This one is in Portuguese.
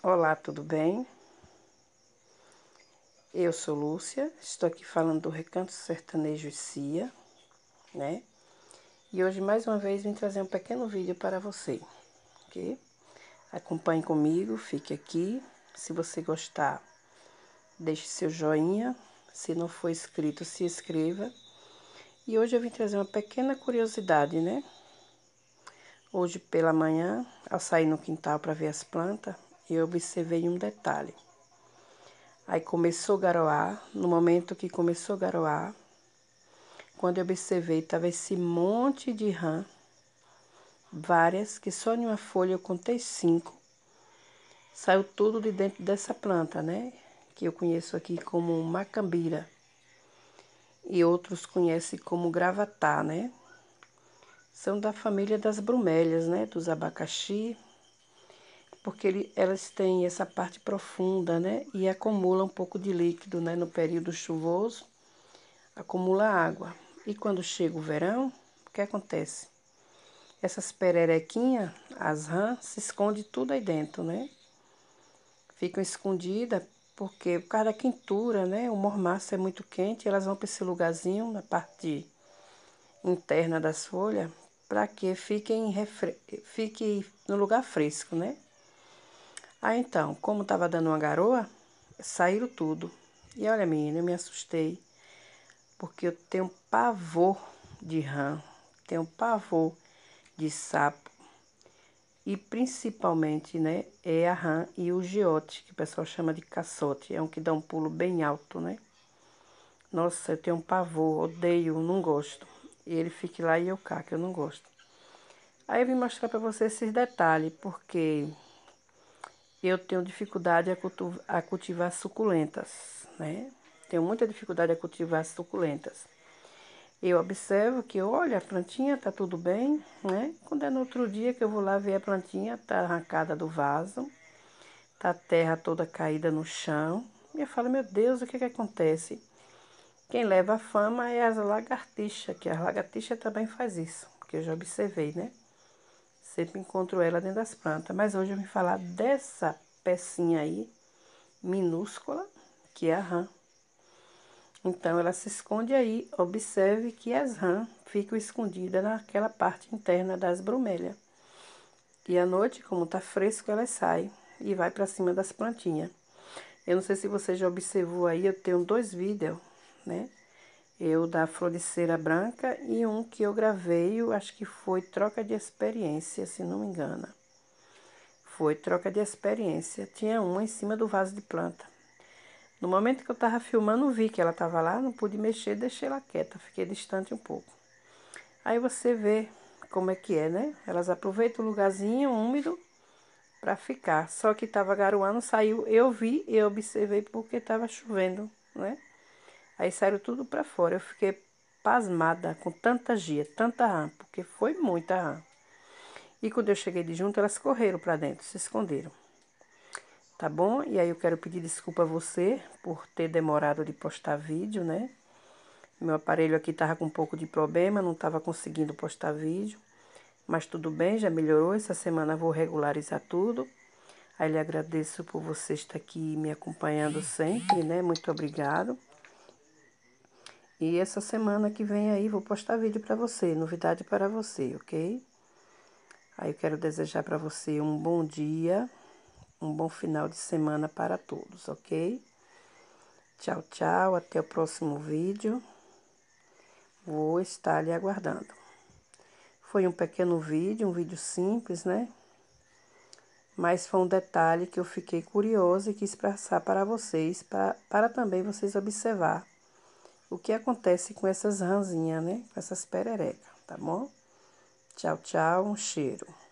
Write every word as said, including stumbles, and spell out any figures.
Olá, tudo bem? Eu sou Lúcia, estou aqui falando do Recanto Sertanejo Cia, né? E hoje mais uma vez vim trazer um pequeno vídeo para você, ok? Acompanhe comigo, fique aqui. Se você gostar, deixe seu joinha. Se não for inscrito, se inscreva. E hoje eu vim trazer uma pequena curiosidade, né? Hoje pela manhã, ao sair no quintal para ver as plantas, eu observei um detalhe. Aí começou a garoar, no momento que começou a garoar, quando eu observei, estava esse monte de rã, várias, que só em uma folha eu contei cinco. Saiu tudo de dentro dessa planta, né? Que eu conheço aqui como macambira. E outros conhecem como gravatá, né? São da família das bromélias, né? Dos abacaxi, porque ele, elas têm essa parte profunda, né? E acumulam um pouco de líquido, né? No período chuvoso, acumula água. E quando chega o verão, o que acontece? Essas pererequinhas, as rãs, se esconde tudo aí dentro, né? Ficam escondidas porque, por causa da quentura, né? O mormaço é muito quente, elas vão para esse lugarzinho, na parte interna das folhas, para que fiquem refre... fique no lugar fresco, né? Aí então, como estava dando uma garoa, saíram tudo. E olha, menina, eu me assustei, porque eu tenho pavor de rã, tenho pavor de sapo. E principalmente, né, é a rã e o giote, que o pessoal chama de caçote. É um que dá um pulo bem alto, né? Nossa, eu tenho um pavor, odeio, não gosto. E ele fica lá e eu cá, que eu não gosto. Aí eu vim mostrar pra você esses detalhes, porque eu tenho dificuldade a, cultu- a cultivar suculentas, né? Tenho muita dificuldade a cultivar suculentas. Eu observo que, olha, a plantinha tá tudo bem, né? Quando é no outro dia que eu vou lá ver a plantinha, tá arrancada do vaso, tá a terra toda caída no chão. E eu falo, meu Deus, o que que acontece? Quem leva a fama é as lagartixas, que as lagartixas também faz isso, porque eu já observei, né? Sempre encontro ela dentro das plantas. Mas hoje eu vim falar dessa pecinha aí, minúscula, que é a rã. Então, ela se esconde aí. Observe que as rãs ficam escondidas naquela parte interna das bromélias. E à noite, como tá fresco, elas saem e vai para cima das plantinhas. Eu não sei se você já observou aí, eu tenho dois vídeos, né? Eu da floriceira branca e um que eu gravei, eu acho que foi troca de experiência, se não me engano. Foi troca de experiência. Tinha uma em cima do vaso de planta. No momento que eu tava filmando, vi que ela tava lá, não pude mexer, deixei ela quieta, fiquei distante um pouco. Aí você vê como é que é, né? Elas aproveitam o lugarzinho úmido para ficar. Só que tava garoando, saiu, eu vi e observei porque tava chovendo, né? Aí saíram tudo para fora. Eu fiquei pasmada com tanta gia, tanta rã, porque foi muita rã. E quando eu cheguei de junto, elas correram para dentro, se esconderam. Tá bom? E aí eu quero pedir desculpa a você por ter demorado de postar vídeo, né? Meu aparelho aqui tava com um pouco de problema, não tava conseguindo postar vídeo. Mas tudo bem, já melhorou. Essa semana eu vou regularizar tudo. Aí lhe agradeço por você estar aqui me acompanhando sempre, né? Muito obrigado. E essa semana que vem aí vou postar vídeo para você, novidade para você, ok? Aí eu quero desejar para você um bom dia, um bom final de semana para todos, ok? Tchau, tchau, até o próximo vídeo. Vou estar lhe aguardando. Foi um pequeno vídeo, um vídeo simples, né? Mas foi um detalhe que eu fiquei curiosa e quis passar para vocês, para, para também vocês observar o que acontece com essas rãzinhas, né? Com essas pererecas, tá bom? Tchau, tchau, um cheiro.